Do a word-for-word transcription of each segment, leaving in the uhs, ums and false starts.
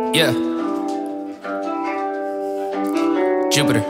Yeah. Jupiter.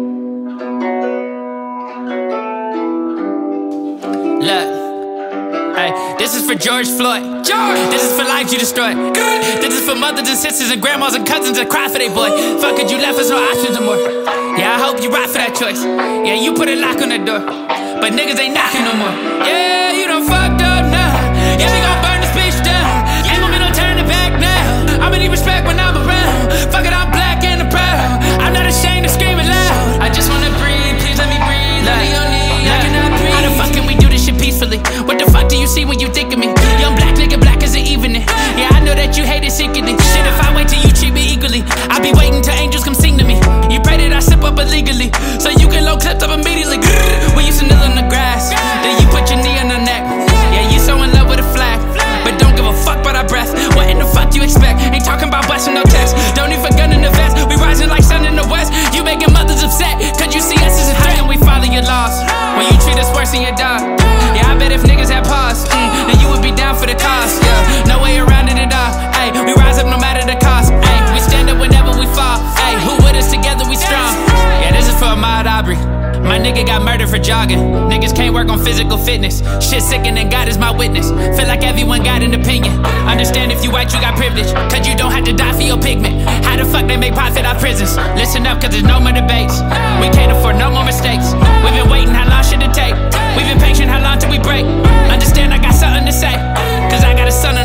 Look. Hey, this is for George Floyd. George! This is for lives you destroyed. Good. This is for mothers and sisters and grandmas and cousins that cry for their boy. Fuck it, you left us no options no more. Yeah, I hope you ride for that choice. Yeah, you put a lock on the door, but niggas ain't knocking no more. Yeah, you done fucked up now. Yeah, we gon' burn this bitch down. Ain't gonna be no turning back now. I'ma need respect when I'm around. Fuck it, I'm black and proud. I'm not ashamed to scream it loud. I just wanna breathe, please let me breathe. Like, only I cannot breathe. How the fuck can we do this shit peacefully? What the fuck do you see when you think of me? Young black nigga, black as the evening. Yeah, I know that you hate it secretly. Shit, if I wait till you treat me equally, I be waiting till angels come sing to me. You pray that I sip up illegally, so you can load clipped up immediately. We used to kneel on the grass, then you put your knee on the neck. Yeah, you so in love with a flag, but don't give a fuck about our breath. What in the fuck do you expect? Ain't talking about busting no text. Don't need for gun in the vest. We rising like sun in the west. You making mothers upset, cause you see us as a threat and we follow your laws. When you treat us worse than your dog. Yeah, I bet if niggas had paused, mm, then you would be down for the cause. Yeah, no way around it at all. Ay, we rise up no matter the cost. Ay, we stand up whenever we fall. Ay, who with us together we strong. Yeah, this is for Ahmaud Arbery. My nigga got murdered for jogging. Niggas can't work on physical fitness. Shit sickening, God is my witness. Feel like everyone got an opinion. Understand if you white, you got privilege, cause you don't have to die for your pigment. How the fuck they make profit out prisons? Listen up, cause there's no more debates. We can't afford no more mistakes. We've been waiting, how long should it take? We've been patient, how long till we break? Understand I got something to say, cause I got a son